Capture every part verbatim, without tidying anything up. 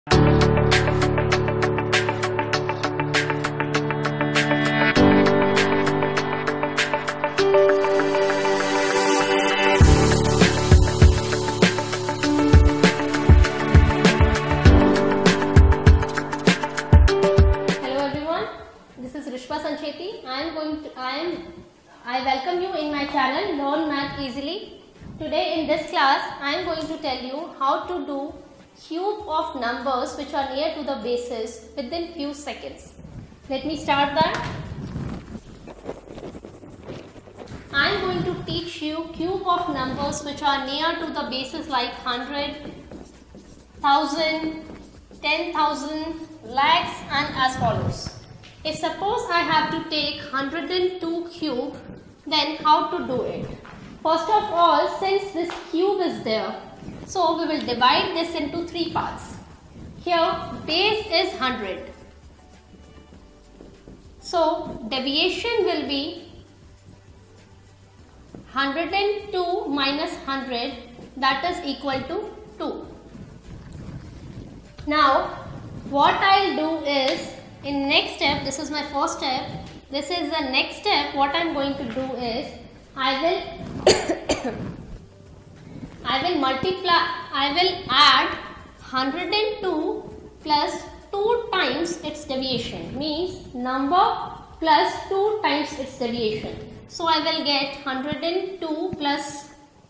I am going to, I am, I welcome you in my channel Learn Math Easily. Today in this class, I am going to tell you how to do cube of numbers which are near to the bases within few seconds. Let me start that. I am going to teach you cube of numbers which are near to the bases like one hundred, one thousand, ten thousand, lakhs and as follows. If suppose I have to take one hundred two cube, then how to do it? First of all, since this cube is there, so we will divide this into three parts. Here base is one hundred. So deviation will be one hundred two minus one hundred, that is equal to two. Now what I'll do is, in next step, this is my first step, this is the next step, what I am going to do is, I will I will multiply, I will add one hundred two plus two times its deviation, means number plus two times its deviation. So I will get one hundred two plus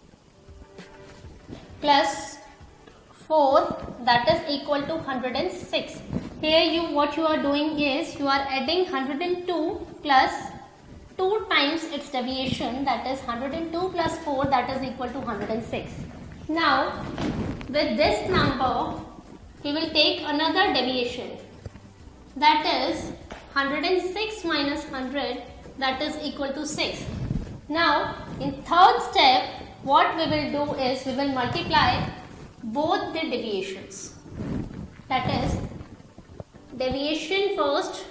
plus four, that is equal to one hundred six. Here you what you are doing is you are adding one hundred two plus two times its deviation, that is one hundred two plus four, that is equal to one hundred six. Now with this number we will take another deviation, that is one hundred six minus one hundred, that is equal to six. Now in third step what we will do is we will multiply both the deviations, that is deviation first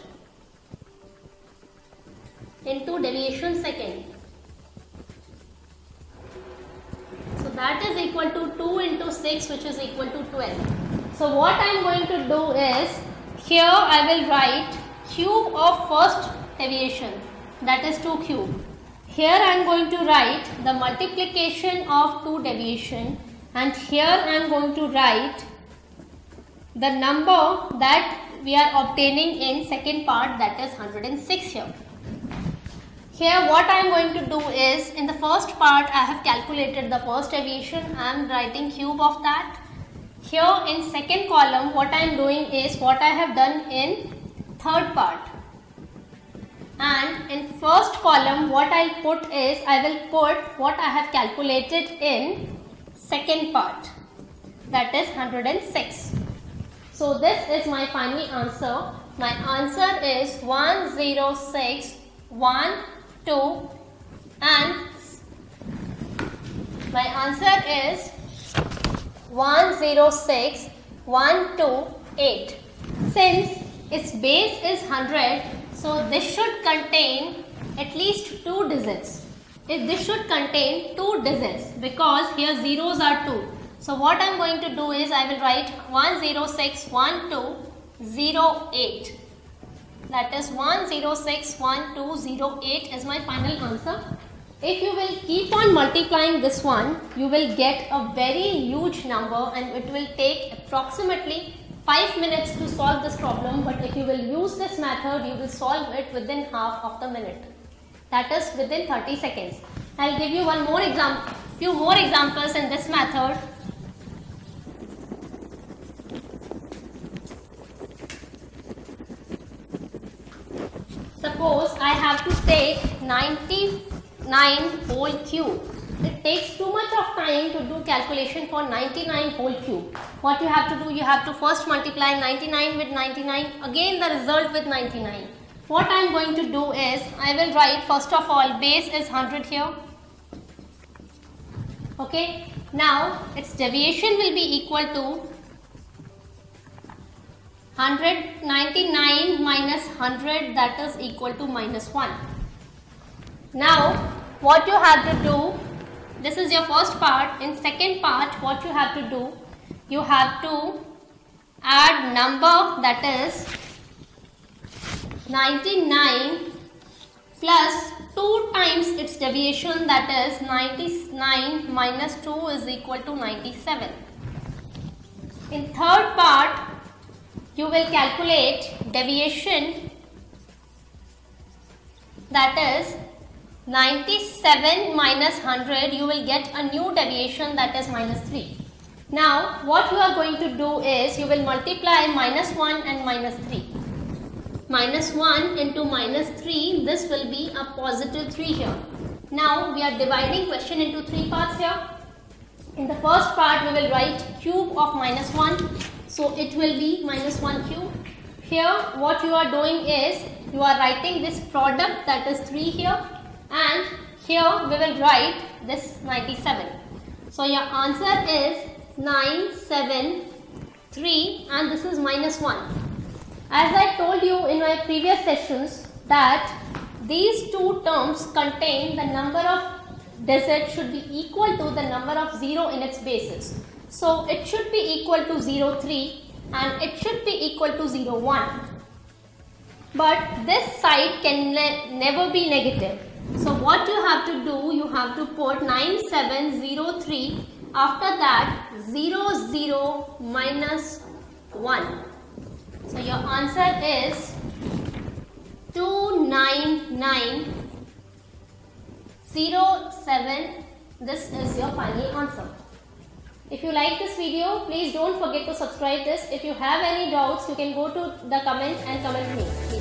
into deviation second. So that is equal to two into six, which is equal to twelve. So what I am going to do is, here I will write cube of first deviation, that is two cube. Here I am going to write the multiplication of two deviation, and here I am going to write the number that we are obtaining in second part, that is one hundred six here. Here what I am going to do is, in the first part I have calculated the first deviation, I am writing cube of that. Here in second column what I am doing is what I have done in third part. And in first column what I will put is, I will put what I have calculated in second part, that is one hundred six. So this is my final answer. My answer is one zero six one two, and my answer is one zero six one two eight. Since its base is one hundred, so this should contain at least two digits. If this should contain two digits, because here zeros are two. So what I am going to do is, I will write one zero six one two zero eight. That is one zero six one two zero eight is my final answer. If you will keep on multiplying this one, you will get a very huge number, and it will take approximately five minutes to solve this problem. But if you will use this method, you will solve it within half of the minute. That is within thirty seconds. I will give you one more example, few more examples in this method. Suppose I have to take ninety-nine whole cube. It takes too much of time to do calculation for ninety-nine whole cube. What you have to do, you have to first multiply ninety-nine with ninety-nine, again the result with ninety-nine. What I am going to do is, I will write first of all base is one hundred here. Okay. Now its deviation will be equal to one hundred ninety-nine minus one hundred, that is equal to minus one. Now what you have to do, this is your first part. In second part what you have to do, you have to add number that is ninety-nine plus two times its deviation, that is ninety-nine minus two is equal to ninety-seven. In third part, you will calculate deviation, that is ninety-seven minus one hundred, you will get a new deviation, that is minus three. Now what you are going to do is you will multiply minus one and minus three. Minus one into minus three, this will be a positive three here. Now we are dividing question into three parts here. In the first part we will write cube of minus one, so it will be minus one cube. Here what you are doing is you are writing this product, that is three here, and here we will write this ninety-seven. So your answer is nine seven three, and this is minus one. As I told you in my previous sessions that these two terms contain the number of digits should be equal to the number of zero in its bases. So it should be equal to zero three and it should be equal to zero one. But this side can ne never be negative. So what you have to do, you have to put nine seven zero three, after that zero zero minus one. So your answer is two nine nine zero seven. This is your final answer. If you like this video, please don't forget to subscribe this. If you have any doubts, you can go to the comment and comment me.